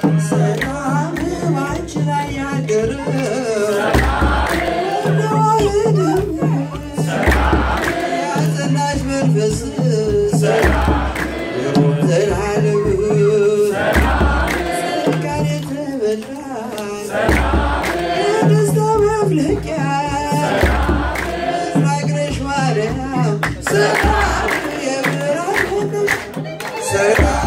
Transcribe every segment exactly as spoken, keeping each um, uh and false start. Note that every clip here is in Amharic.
Selam maçla yadırım Selam Yazınaş mürfesi Selam Yurumzel halimi Selam Sekarete velay Selam Yedizda mevleke Selam Mezrak reşvarem Selam Yevrakedeş Selam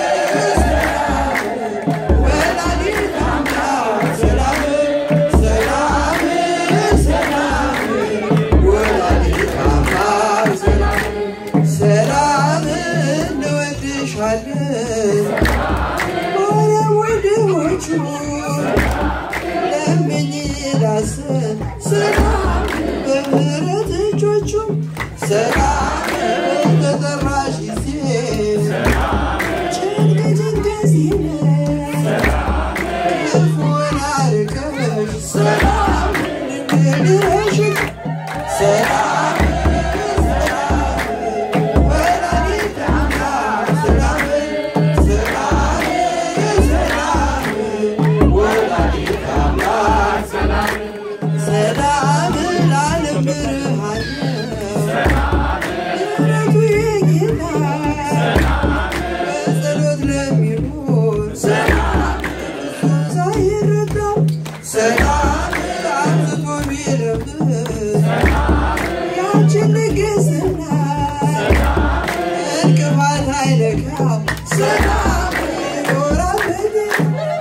Selam, böbret çocuğum. Selam, döderaş izin. Selam, çelgecin gezine. Selam, telefon arkadaş. Selam, deli aşık. Selam, selam, weladite amlake. Selam, selam, selam, weladite amlake. Selam. Selam alim birhane Selam Yüreğine Selam Özerut lemirun Selam Zahirda Selam Arzutu birimde Selam Yaşını gezine Selam Erkemal hayleka Selam Yorabedi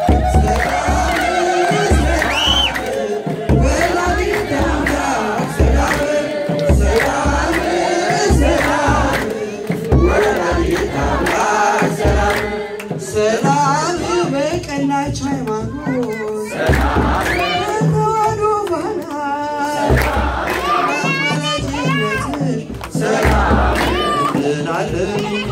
Selam በቀናች ሃይማኖት ሰላም ተዋህዶ ባላ ሰላም አማላጅነትሽ ሰላም እንላለን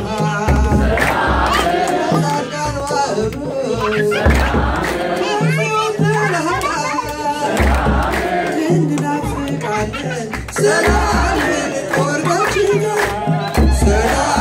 ሰላም ሰላም ወርጋችን ሰላም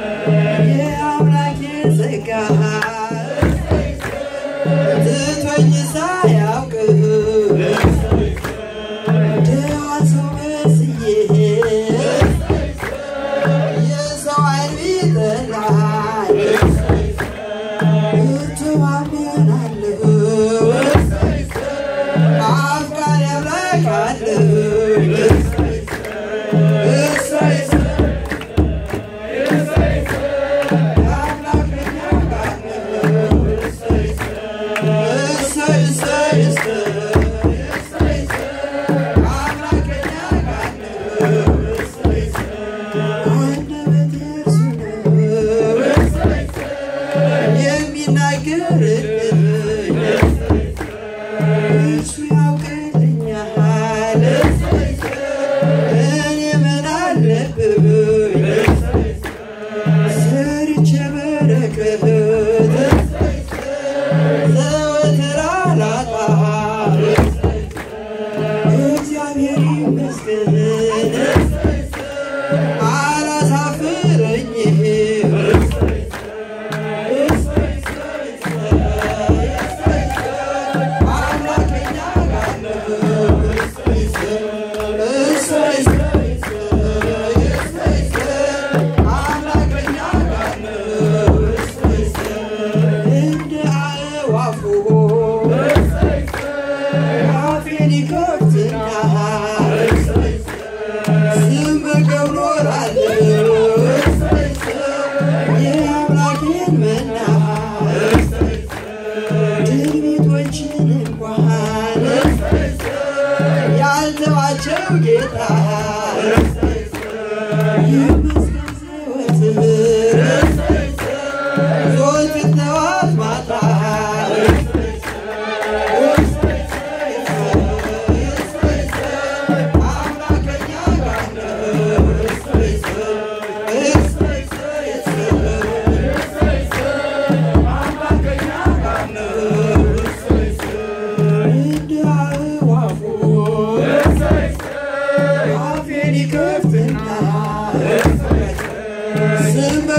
Amlake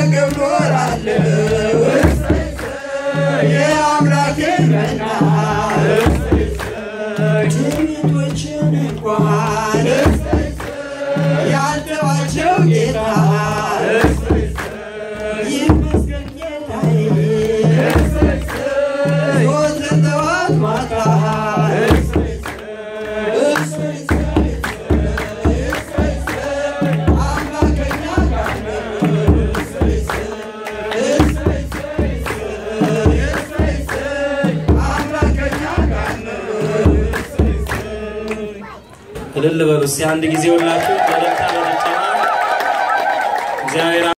ሳልጠግብ ኖራለሁ የአምላኬን መና ትዕቢቶችን እንኳን ያልተዋቸው ጌታ ይመስገን ጌታዬ ዘወትር ጠዋት ማታ እልል በሉ እስኪ አንድ ጊዜ ሁላችሁ በደስታ በጭብጨባ እግዚአብሔር